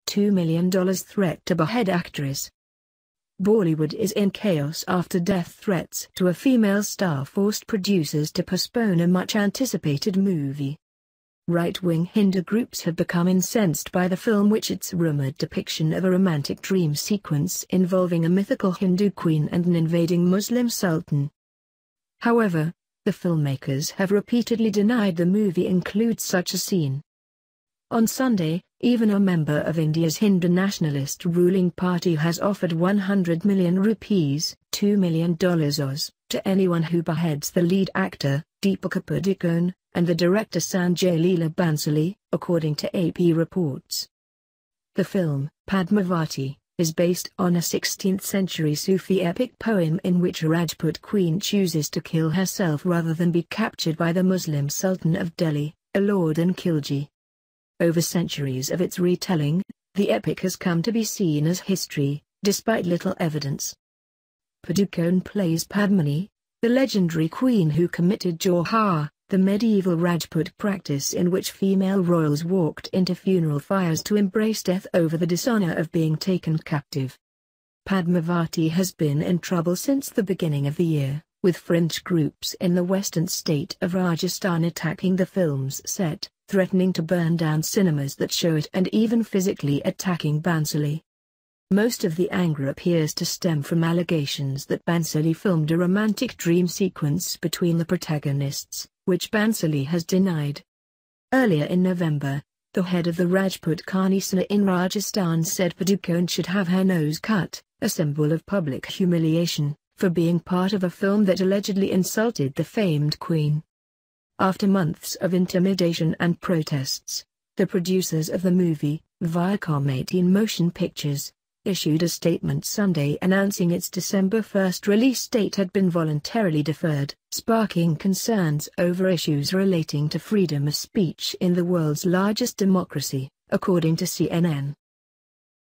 $2 million threat to behead actress. Bollywood is in chaos after death threats to a female star forced producers to postpone a much-anticipated movie. Right-wing Hindu groups have become incensed by the film, which its rumored depiction of a romantic dream sequence involving a mythical Hindu queen and an invading Muslim sultan. However, the filmmakers have repeatedly denied the movie includes such a scene. On Sunday, even a member of India's Hindu nationalist ruling party has offered 100 million rupees ($2 million) to anyone who beheads the lead actor, Deepika Padukone, and the director Sanjay Leela Bhansali, according to AP reports. The film, Padmavati, is based on a 16th-century Sufi epic poem in which a Rajput queen chooses to kill herself rather than be captured by the Muslim Sultan of Delhi, Allaudin Khilji. Over centuries of its retelling, the epic has come to be seen as history, despite little evidence. Padukone plays Padmini, the legendary queen who committed Johar, the medieval Rajput practice in which female royals walked into funeral fires to embrace death over the dishonor of being taken captive. Padmavati has been in trouble since the beginning of the year, with fringe groups in the western state of Rajasthan attacking the film's set, threatening to burn down cinemas that show it and even physically attacking Bhansali. Most of the anger appears to stem from allegations that Bhansali filmed a romantic dream sequence between the protagonists, which Bhansali has denied. Earlier in November, the head of the Rajput Khani Sena in Rajasthan said Padukone should have her nose cut, a symbol of public humiliation, for being part of a film that allegedly insulted the famed queen. After months of intimidation and protests, the producers of the movie, Viacom 18 Motion Pictures, issued a statement Sunday announcing its December 1 release date had been voluntarily deferred, sparking concerns over issues relating to freedom of speech in the world's largest democracy, according to CNN.